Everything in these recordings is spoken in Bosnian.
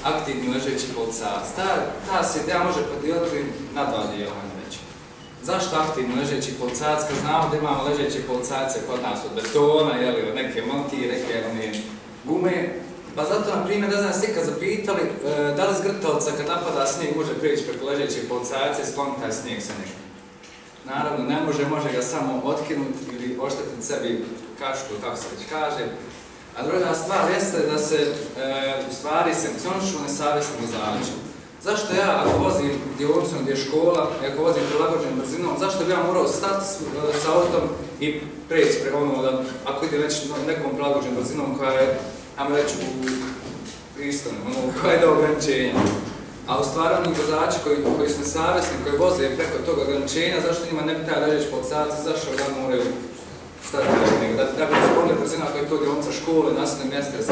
aktivni ležeći policajac. Ta se ideja može podijeliti na dva dijela. Zašto aktivni ležeći policajac? Kad znamo da imamo ležeći policajce kod nas od betona, od neke montire, neke gume. Pa zato, na primjer, da znam se ikad zapitali da li zgrtavca kad napada snijeg može prijeći preko ležećih policajca i skloniti taj snijeg sa njega. Naravno, ne može ga samo otkinuti ili oštetiti sebi kašku, kako se već kaže. A druga stvar jeste da se u stvari sankcionišu nesavjesni vozači. Zašto ja, ako vozim dionicom gdje je škola, ako vozim prilagođenom brzinom, zašto bi ja morao stati sa autom i preći preko ono, ako ide već nekom prilagođenom brzinom koja je, ajmo reći, u istonom, koja je do ograničenja. A u stvari oni vozači koji su nesavjesni, koji voze preko tog ograničenja, zašto njima ne bi taj ležeći policajac, zašto ga moraju stati preko njega? Da bi usporili brzinu ako je to dionica škole, naseljenog mjesta i sl.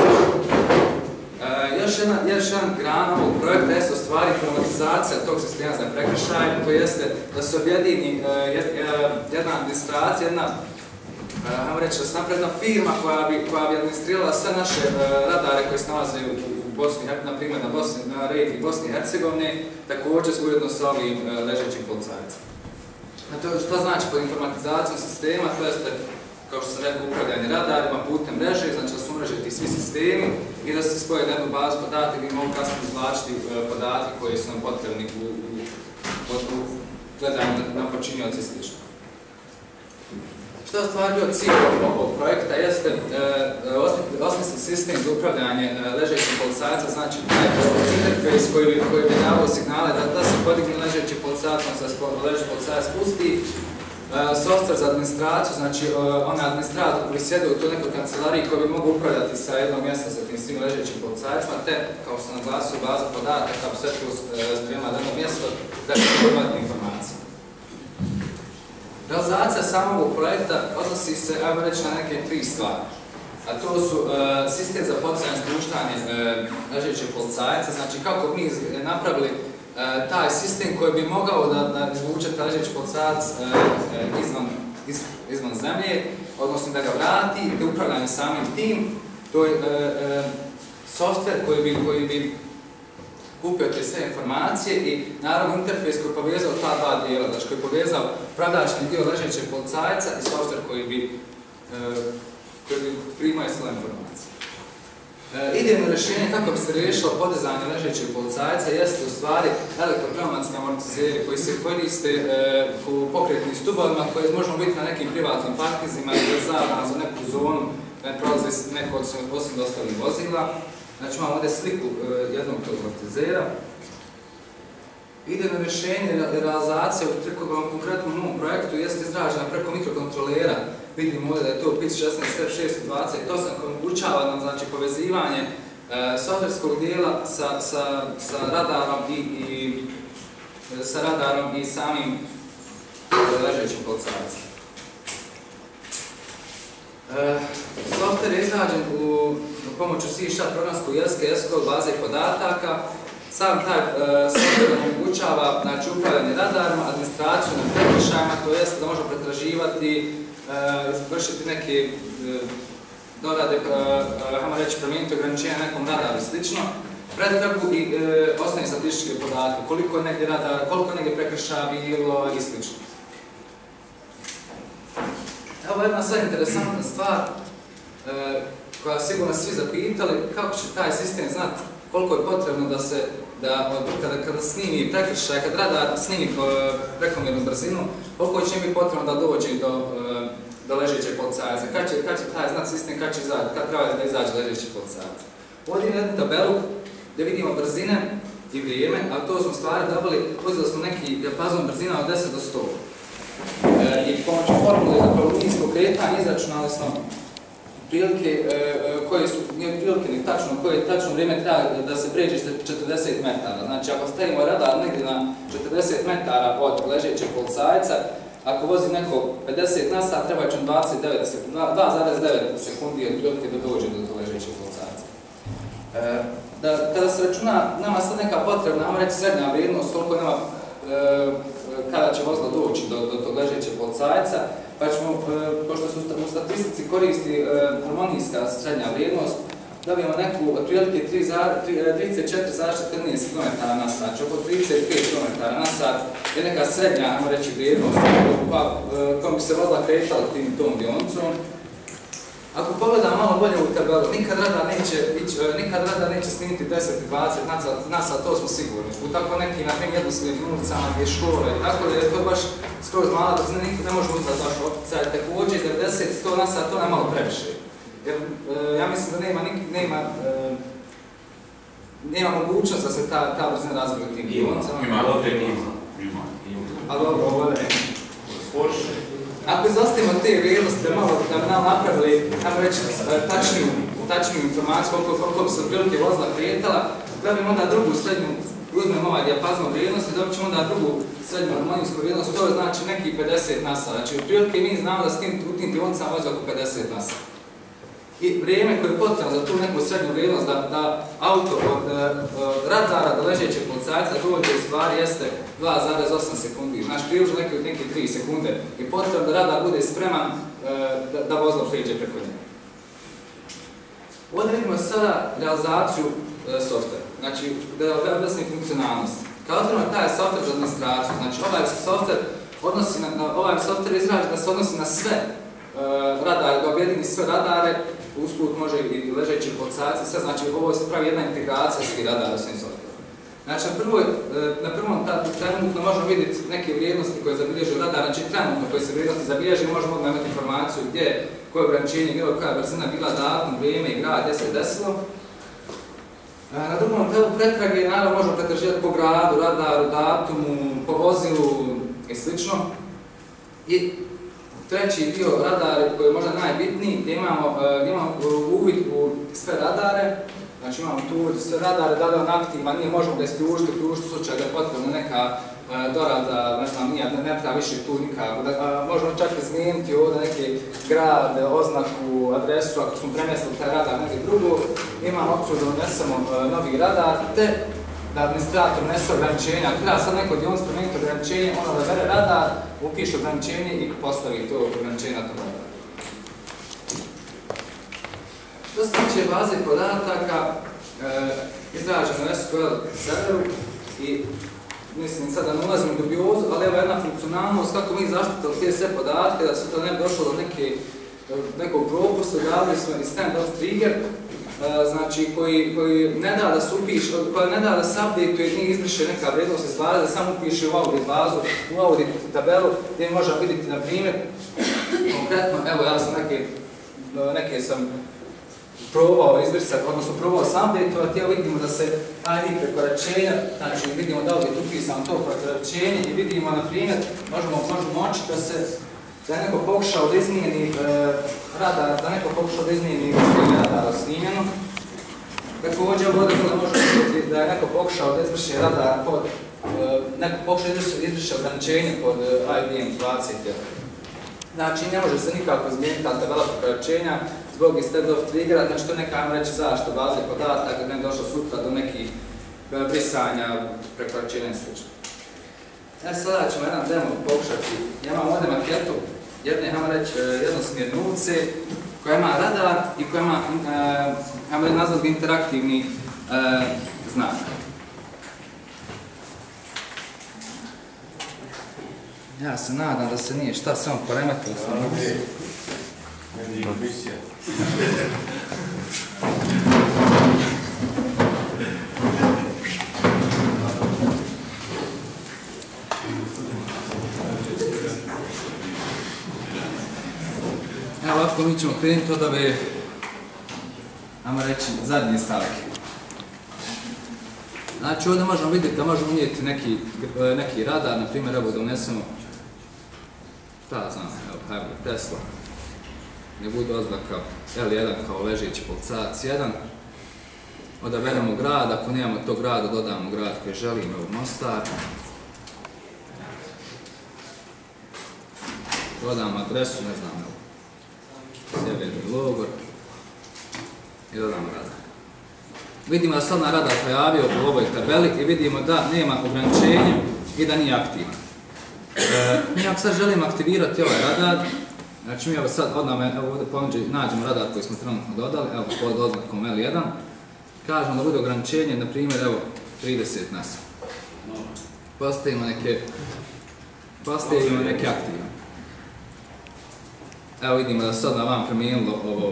Još jedan gran ovog projekta jeste u stvari informatizacija tog sistema za prekršaj, to jeste da se objedini jedna administracija, ajmo reći da se napravi jedna firma koja bi administrirala sve naše radare koji se nalaze u Bosni, na primjer na regiji Bosne i Hercegovine, također ujedno sa ovim ležećim policajcem. Što znači pod informatizacijom sistema, to jeste, kao što sam rekao, upravljanje radarima putem mreže, znači da su umreženi svi sistemi i da se spoje na jednu bazu podataka gdje mogu kasnije izvlačiti podatke koji su nam potrebni u gledanju na počinioci i sl. Što je stvar bio cilj ovog projekta jeste osmisliti sistem za upravljanje ležećih policajaca, znači taj interfejs koji bi davao signale da se podigne ležeći policajac, da se ležeći policajac spusti, software za administraciju, znači onaj administrator koji sjede u toj nekoj kancelariji koji bi mogu upravljati sa jednog mjesta sa tim svim ležećim policajcima, te, kao što sam naglasio, baza podataka, sve tu spremila na jedno mjesto, da će imati informacije. Realizacija samog ovog projekta odnosi se, ajmo reći, na neke tri stvari. A to su sistem za poticanje spuštanje ležećih policajaca, znači kako bi mi napravili taj sistem koji bi mogao da izvuče ležeći policajac izvan zemlje, odnosno da ga vrati, da upravljanje samim tim. To je software koji bi kupio te sve informacije i naravno interfejs koji je povezao ta dva dijela, znači koji je povezao upravljački dio ležećeg policajca i software koji bi primao sve informacije. Idejno rješenje kako bi se riješilo podizanje ležećeg policajca jeste u stvari elektropneumatski amortizeri koji se koriste u pokretnim stubovima koji možemo biti na nekim privatnim parkizima ili zabrana za neku zonu, ne prolazi neko od posebno dostavnih vozila. Znači imamo ovdje sliku jednog amortizera. Idejno rješenje realizacije u konkretnom novom projektu jeste izražena preko mikrokontrolera. Vidimo ovdje da je to PIC 16 F628 koji omogućava nam znači, povezivanje softverskog dijela sa radarom i samim ležećim policajcem. Softver je izrađen pomoću C# programskog jezika SQL baze podataka. Sam taj softver omogućava znači, upravljanje radarima, administraciju na prekršajima, to jest da možemo pretraživati, vršiti neke dorade, hajmo reći, promijeniti ograničenja nekom radaru i slično, pretragu i osnovne statističke podatke, koliko je negdje radara, koliko je negdje prekršaja bilo i slično. Evo jedna sad interesantna stvar koja sigurno svi zapitali, kako će taj sistem znati koliko je potrebno da se, kada snimi prekršaj, kad radar snimi prekomjernu brzinu, koliko će biti potrebno da dođe do ležećeg policajca, kad će taj znati sistem, kad treba da izađe ležeći policajac. Ovdje imamo jednu tabelu gdje vidimo brzine i vrijeme, a to smo stvari dobili, uzeli smo neki dijapazon brzina od 10 do 100. I pomoću formule za linijsko kretanje izračunali smo prilike koje su, nije prilike ni tačno, koje je tačno vrijeme treba da se pređe 40 metara. Znači ako stavimo radar negdje na 40 metara od ležećeg policajca, ako vozi neko 50 na sat, treba će 2,9 sekundi od prilike da dođe do ležećeg policajca. Kada se računa, nama sad neka potrebna, ajmo reći srednja vrijednost, koliko nama kada će vozilo doći do tog ležećeg policajca, pa ćemo, pošto se u statistici koristi harmonijska srednja vrijednost, dobijemo neku otprilike 34,14 km/h, znači oko 35 km/h je neka srednja, ajmo reći, vrijednost kojom bi se vozila kretala tom dionicom. Ako pogledamo malo bolje u tabelu, nikad radar neće snimiti 10 i 20 na sat, to smo sigurni. U tako nekim, na primjer, jednostavnim ulicama gdje škole, tako da je to baš skroz mala brzina, nikad ne može uzeti baš opticaj. Također 90-100 na sat, to je malo previše. Jer ja mislim da nema mogućnost da se ta brzina razvije u tim dionicama. Ima. A dobro, ovo je. Ako izostavimo te vrijednosti da bi nam napravili, ajmo reći, tačniju informaciju koliko bi se otprilike vozila kretala, dobijemo onda drugu srednju, uzmemo ovaj dijapazon vrijednosti, dobit ćemo onda drugu srednju harmonijsku vrijednost, to je znači nekih 50 na sat. Znači, otprilike mi znamo da u tim dionicama vozi oko 50 na sat. I vrijeme koje je potrebno za tu neku srednju vrijednost da auto od radara do ležećeg policajca dođe u stvari jeste 2,8 sekundi. Znači približno neke 3 sekunde i potrebno da radar bude spreman da vozilo prijeđe preko njega. Ovdje vidimo sada realizaciju softvera, znači da objasnim funkcionalnost. Kao otvorimo taj softver za administraciju, znači ovaj softver izražen da se odnosi na sve radare, da objedini sve radare, usput može i ležeći policajci, sve znači ovo se pravi jedna integracija svih radara s ovim softverom. Znači na prvom trenutno možemo vidjeti neke vrijednosti koje zabilježu radar, znači trenutno koje se vrijednosti zabilježi možemo imati informaciju gdje, koje ograničenje bilo, koja brzina bila, datum, vrijeme i grad, gdje se desilo. Na drugom telu pretrage naravno možemo pretraživati po gradu, radaru, datumu, po vozilu i sl. I treći dio radare koji je možda najbitniji, gdje imamo uvid u sve radare, znači imamo tu sve radare, da li on aktivan, nije možemo da isključiti u slučaju da je potrebno neka dorada, ne znam, ne treba više tu nikako, možemo čak izmijeniti ovdje neki grad, oznaku, adresu, ako smo premjestili taj radar negdje drugo, imamo opciju da unesemo novi radar, te da administrator unese ograničenja. Ako treba sad neko dionicu promijeniti ograničenje, ono da bere radar, upiše ograničenje i postavi to ograničenje na tom radaru. Što se tiče baze podataka, izraženo na SQL serveru i mislim sad da ne ulazim u dubiozu, ali evo jedna funkcionalnost kako mi zaštitili te sve podatke, da se to ne bi došlo do nekog propusta, dali smo i standoff trigger, znači koji ne da da se upiše, koji ne da da se update-uje i nije izbriše neka vrijednost iz baze, da samo upiše u audit bazu, u audit tabelu, gdje možemo vidjeti, na primjer, konkretno, evo ja sam neke sam probao izbrisati, odnosno probao sam update-ovati, evo vidimo da se ID prekoračenja, znači vidimo da ovdje upisam to prekoračenje i vidimo, na primjer, možemo očiti da je neko pokušao da izmijeni radar, radar snimljeno. Također ovdje možemo vidjeti da je neko pokušao da izvrši radar pod, neko pokušao da izvrši ograničenje pod IBM 20. Znači ne može se nikako izmijeniti ta tabela prekoračenja zbog standoff triggera, znači to je neka, ajmo reći, zaštita baze podataka, da ne je došlo sutra do nekih brisanja, prekoračenja i sl. Sada ćemo jedan demo pokušati. Ja imam ovdje maketu jedne, ajmo reći, jednosmjernuce koja ima radar i koja ima, ajmo reći, nazvat interaktivni znak. Ja se nadam da se nije šta samo poremetilo. Evo ovako mi ćemo krenuti od ove, ajmo reći, zadnje stavke. Znači ovdje možemo vidjeti da možemo unijeti neki radar, na primjer evo da unesemo, šta znam, evo hajmo Tesla, ne bude oznaka L1 kao ležeći policajac 1. Odaberemo grad, ako nemamo tog grada dodamo grad koji želimo, evo Mostar. Dodamo adresu, ne znam, evo Sjeverni Logor i dodamo radar. Vidimo da se odmah radar pojavio u ovoj tabeli i vidimo da nema ograničenja i da nije aktivan. Mi ako sad želimo aktivirati ovaj radar, Znači mi evo sad odmah ovdje ponuđe nađemo radar koji smo trenutno dodali, evo pod oznakom L1. Kažemo da bude ograničenje, na primjer, evo 30 nasa. Postavimo neke aktive. Evo vidimo da sad na vam promijenilo ovo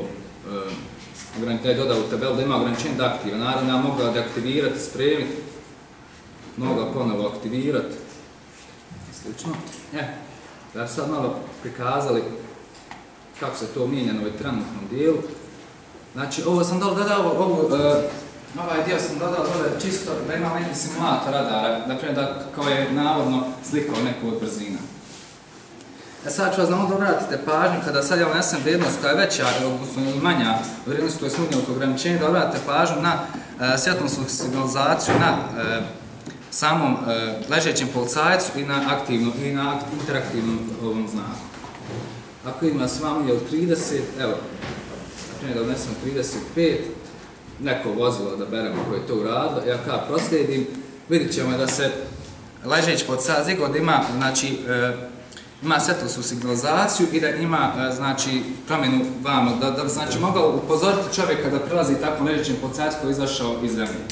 da je dodao u tabelu da ima ograničenje da aktiva. Naravno ja mogu ga deaktivirati, spremiti, mogu ga ponovo aktivirati. Slično. Da sad malo prikazali kako se to mijenja na ovaj trenutnom dijelu. Znači ovo sam dodao, ovaj dio sam dodao čisto da ima neki simulator radara, naprimjer da kao je navodno slikao neku od brzina. Sad ću vas da obratite pažnju kada sad ja unesem vrijednost koja je veća, odnosno manja vrijednost koja je snuđena od ograničenja, da obratite pažnju na svjetlosnu signalizaciju na samom ležećem policajcu i na interaktivnom ovom znaku. Ako ima s vama je od 30, evo, da unesem 35, neko vozilo da beremo koje je to uradilo, ja kada proslijedim, vidit ćemo da se ležeći policajac da ima, znači, ima svjetlosnu signalizaciju i da ima, znači, promjenu vama, da znači mogao upozoriti čovjeka da prelazi tako ležećem policajcu koji je izašao iz vremena.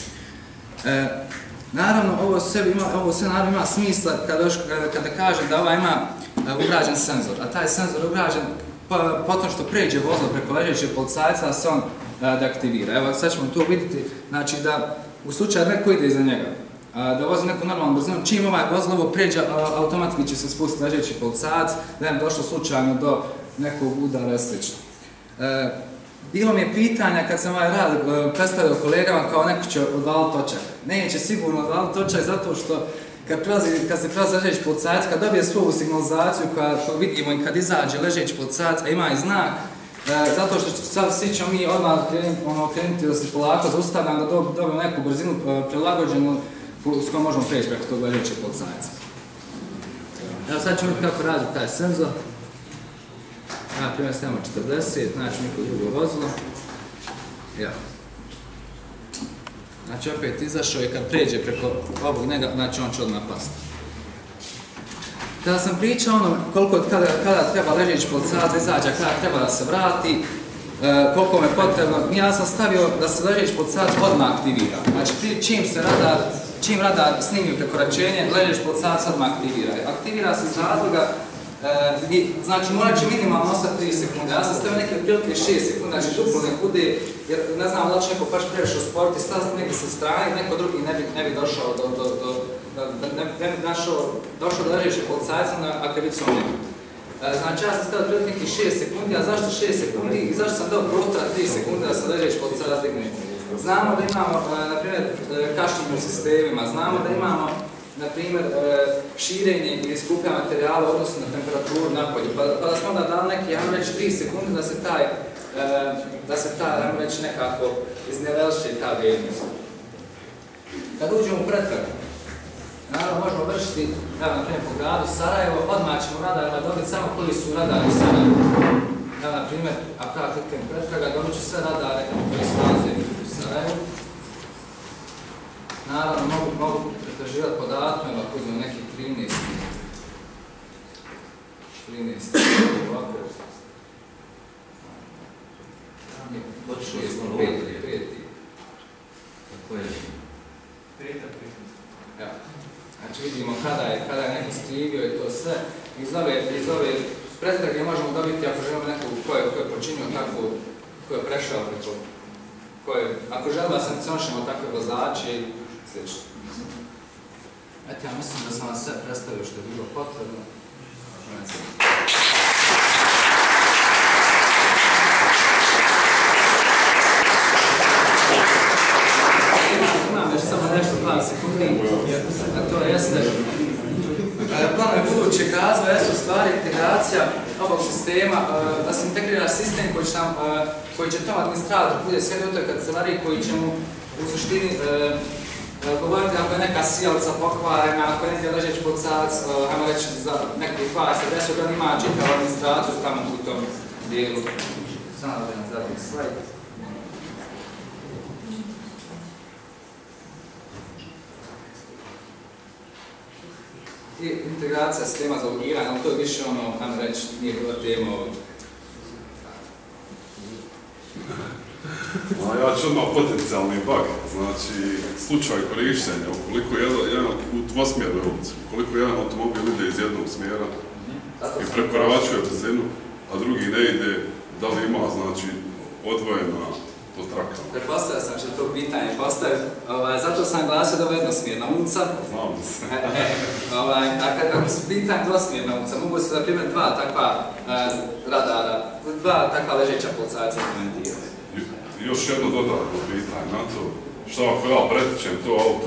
Naravno, ovo sve naravno ima smisla kada kažem da ova ima ugrađen senzor, a taj senzor je ugrađen potom što pređe vozilo preko ležećeg policajca da se on deaktivira. Evo sad ćemo tu vidjeti, znači da u slučaju neko ide iza njega, da vozi neku normalnu brzinu, čim ovaj vozilo pređe, automatski će se spustiti ležeći policajac, da je došlo slučajno do nekog udara i slično. Bilo mi je pitanja kad sam ovaj rad predstavio kolegama kao neko će odvaliti točak. Neće sigurno odvaliti točak zato što kad se prelazi ležeći policajac, kad dobije svoju signalizaciju koju vidimo i kad izađe ležeći policajac, a ima i znak, zato što sad svi ćemo mi odmah krenuti da se polako zaustavljamo, da dobijemo neku brzinu prilagođenu s kojom možemo preći preko tog ležećeg policajca. Evo sad ćemo vidjeti kako radi taj senzor. Na primjer stavimo 40, znači neko drugo vozilo. Znači opet izašao i kad pređe preko ovog njega, znači on će odmah pasti. Kada sam pričao kada treba ležeći policajac da izađe, kada treba da se vrati, koliko me potrebno, ja sam stavio da se ležeći policajac odmah aktivira. Znači čim radar snimi prekoračenje, ležeći policajac odmah aktivira. Aktivira se iz razloga, znači morat će minimalno ostati 3 sekunde. Ja sam stavio neke prilike 6 sekunde, znači duplo ne bude, jer ne znam da li će neko baš previše u sportu i staviti negdje sa strane, neko drugi ne bi došao došao do ležećeg policajca na krivicom njegu. Znači ja sam stavio prilike nekih 6 sekundi, a zašto 6 sekundi i zašto sam dao prostora 3 sekunde da se ležeći policajac digne? Znamo da imamo, na primjer, kašnjenje u sistemima, znamo da imamo na primjer, širenje ili skupljanje materijala u odnosu na temperaturu napolju, pa da smo onda dali neki, ajmo reći, 3 sekunde da se ta, ajmo reći, nekako iznevelši ta vrijednost. Kad uđemo u pretragu, naravno možemo vršiti, evo na primjer po gradu Sarajevo, odmah ćemo radarima dobiti samo koji su radari u Sarajevu. Evo na primjer, ako ja kliknem pretraga, dobit ću sve radare koji su nalaze u Sarajevu. Naravno, mogu pretraživati podatke, ako uzmem neki 13, ovako, 5. Znači vidimo kada je neko skrivio i to sve. Iz ove pretrage možemo dobiti ako želimo nekog ko je počinio takvu, ko je prešao preko, ako želimo da sankcionišemo takve vozače i slično. Eto, ja mislim da sam vam sve predstavio što je bilo potrebno. Imam još samo nešto par sekundi, a to jeste planovi budućeg razvoja jesu stvari integracija ovog sistema, da se integrira sistem koji će tom administrator bude sve do toga kancelariji koji će mu u suštini govoriti ako je neka sijalica pokvarena, ako je negdje ležeć policajac, ajmo reći za neki kvar se desio da on ima čitavu administraciju tamo u tom dijelu. Samo da nam zadnji slajd. I integracija sistema za logiranje, ali to je više ono, ajmo reći, nije bila tema ovdje. Ja ću odmah potencijalni bug, znači slučaj korištenja, ukoliko jedan u dvosmjernoj ulici, ukoliko jedan automobil ide iz jednog smjera i prekoračuje brzinu, a drugi ne ide, da li ima, znači, odvojena po trakama? Prepostavio sam što to pitanje postavio, zato sam glasio da je jednosmjerna ulica. Znam da se. Ako su pitanje dvosmjerna ulica, mogu se, na primjer, dva takva radara, dva takva ležeća policajca implementirati. Još jedno dodatno pitanje na to, što ako ja pretičem to auto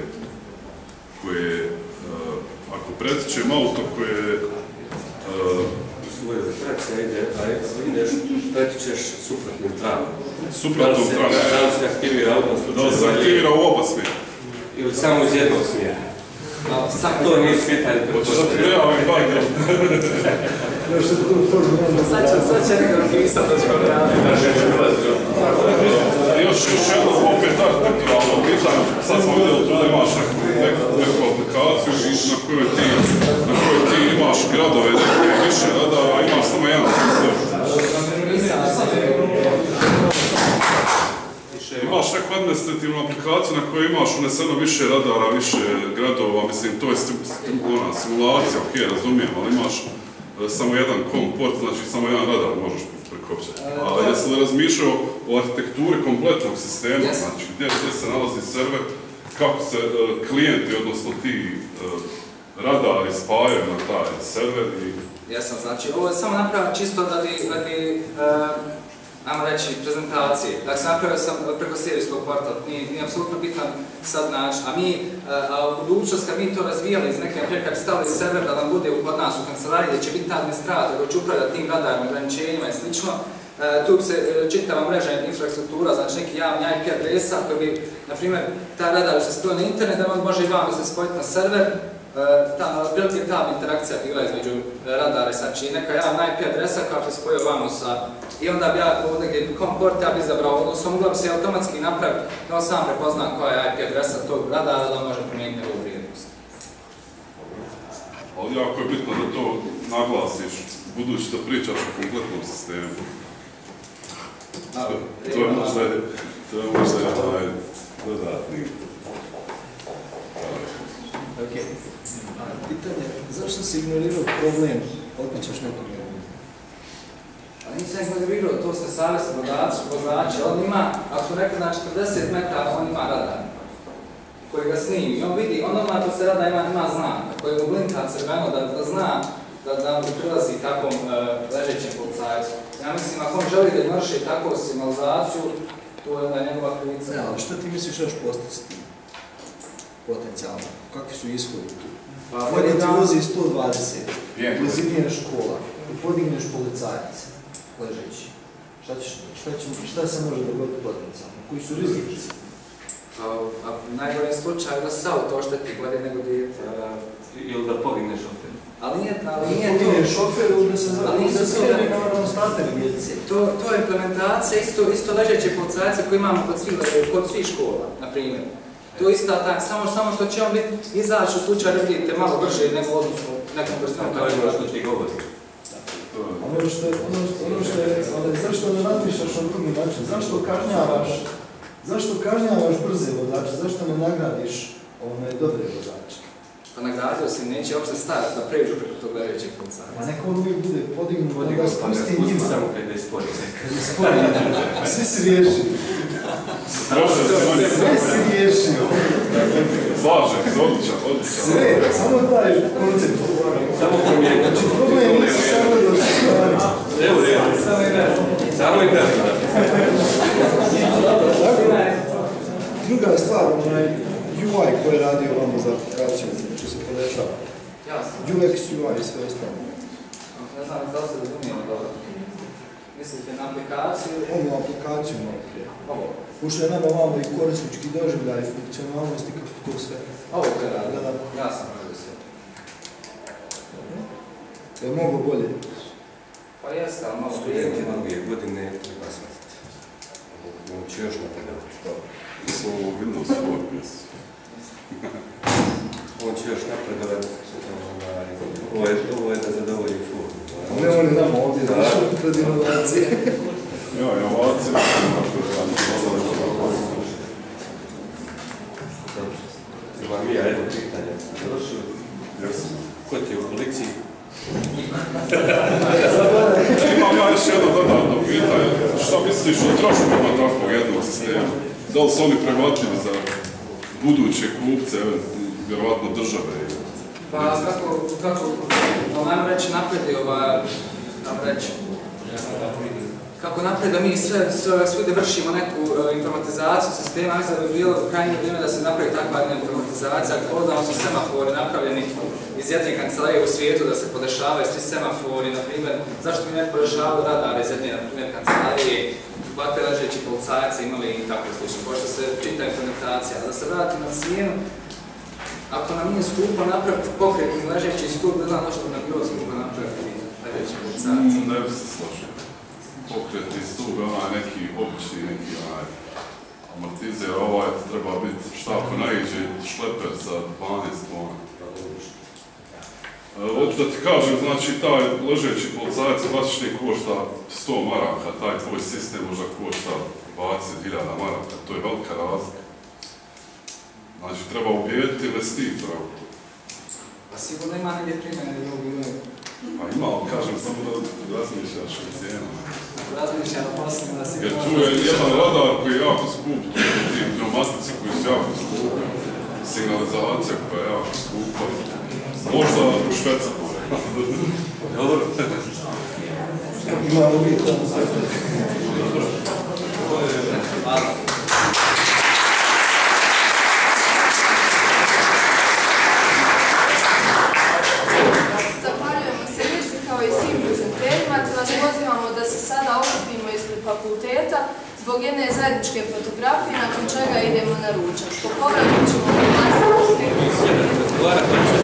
koje ako pretičem auto koje svoje trakcija ide, a ideš, pretičeš suprotnim tramom. Suprotnom tramom. Da li se aktivira auto slučaju? Da li se aktivira u oba smjera? Ili samo iz jednog smjera? To nije pitanje. Hoćeš da ti prijavim bug? Sad će nekako napisati da ćemo raditi. Još jedno opet artikulno pitanje. Sad smo vidjeli tu da imaš neku aplikaciju na kojoj ti imaš gradove neke više radara, a imaš samo jedan sistem. Imaš neku administrativnu aplikaciju na kojoj imaš uneseno više radara, više gradova, mislim, to je simulacija, ok, razumijem, ali imaš samo jedan port, znači samo jedan radar možeš prekopčati. A jesi li razmišljao o arhitekturi kompletnog sistema, znači gdje se nalazi server, kako se klijenti, odnosno ti radari spajaju na taj server i... Jesam, znači ovo je samo napravljeno čisto radi ajmo reći, prezentacije. Dakle, napravio sam preko serijskog portala, nije apsolutno bitan sad način, a u budućnost kad mi to razvijali iz neke, naprijed kad stavili server da nam bude kod nas u kancelariji, gdje će biti administrator koji će upravljati tim radarnim ograničenjima i slično, tu se čitava mreža infrastruktura, znači neki javni IP adresa koji bi, na primjer, ta radar se spoji na internet, da on može i vam se spojiti na server, prilike ta interakcija bila između radara i znači neka javna IP adresa koja se spojio vamo sa i onda bi ja ovdje gdje komport ja bi izabrao, odnosno mogla bi se automatski napraviti da on sam prepozna koja je IP adresa tog radara da on može promijeniti njegovu vrijednost. Ali jako je bitno da to naglasiš, budući da pričaš o kompletnom sistemu. To je možda dodatni. Ok. Pitanje, zašto si ignorirao problem otmičaš nekog ljudi? Nisam ignorirao, to ste savjesni vozači, on ima, ako rekao na 40 metara, on ima radar koji ga snimi. On vidi, on odmah to se rada ima znak, koji mu blinka crveno da zna da prilazi takvom ležećem policajcu. Ja mislim, ako on želi da izvrši takvu signalizaciju, to je onda njegova krivica. Ne, ali šta ti misliš još postići s tim? Potencijalno. Kakvi su ishodi tu? Vodi ti vozi 120, blizini škola, podigneš policajac, ležeći. Šta se može dogoditi potencijalno? Koji su rizici? U najgorem slučaju da se auto ošteti bolje nego dijete. Ili da pogigne šofer. Ali nije to... Pogigne šofer ili da se skreni na starter djece. To je implementacija isto ležeće policajce koje imamo kod svih škola, na primjer. To je ista tak, samo što će on biti izaći u slučaju da vidite malo brže nego odnosno nekom brzinom. To je ono što ti govori. Ono što je, ali zašto ne razmišljaš na drugi način? Zašto kažnjavaš brze vozače? Zašto ne nagradiš dobre vozače? Pa nagradio si, neće uopšte staviti da pređu preko tog ležećeg policajca. A neko on uvijek bude podignut, da spusti njima. Samo kad je spori. Svi si riješio. Sve si riješio. Slažem, odličan. Sve, samo taj koncept. Samo promijeniti. Znači, problem nisu samo da su stvari. Evo, samo i krati. Druga stvar, UI koji je radio vamo za aplikaciju, što se podešava. Jasno. UX, UI i sve ostalo. Ne znam da li se razumijemo dobro. Mislite na aplikaciju? Ovu aplikaciju malo prije. Ovo. Ušto je nama malo i korisnički doživljaj, funkcionalnosti, kako to sve. Ovo koje radi? Ja sam radio sve. Je mnogo bolje. Pa jeste, ali malo prije. Studenti druge godine treba shvatiti. On će još napredovati. Mislim, ovo Windows 4 mjesec. On će još napredovati. Ovo je da zadovolji formu. Ne, on je nama ovdje zašao pred inovacije. Ja, inovacije. takvog jednog sistema. Da li su oni prihvatljivi za buduće kupce, vjerovatno države? Pa kako reći naprijed kako naprijed da mi svugdje vršimo neku informatizaciju sistema, mislim da bi bilo krajnje vrijeme da se napravi takva jedna informatizacija. Odavno su semafori napravljeni iz jedne kancelarije u svijetu da se podešavaju svi semafori, na primjer, zašto mi ne podešavaju radare iz jedne, na primjer, kancelarije, ovakve ležeći policajci imali i tako slično, pošto se čita implementacija. Da se vrati na cijenu, ako nam nije skupo napraviti pokretni ležeći stup, ne znam što nam bilo skupo napraviti ležeći policajci. Ne bi se složio. Pokretni stup je onaj neki obični, neki amortizer, ovaj treba biti šta ako naiđe šleper sa 12 tona. Hoću da ti kažem, znači taj ležeći policajac klasični košta 100 maraka, taj tvoj sistem možda košta 20.000 maraka, to je velika razlika. Znači treba ubijediti investitora u to. Pa sigurno ima negdje primjene da mogu imaju. Pa ima, ali kažem samo da razmišljaš o cijenama. Razmišljam posljedno da sigurno... Jer tu je jedan radar koji je jako skup, ti pneumatici koji su jako skupi, signalizacija koja je jako skupa. Možda u Šveca. Dobro. Imamo mi to. Zahvaljujemo se Mirzi kao i svim prezenterima, te vas pozivamo da se sada okupimo ispred fakulteta zbog jedne zajedničke fotografije nakon čega idemo na ručak. Po povratku ćemo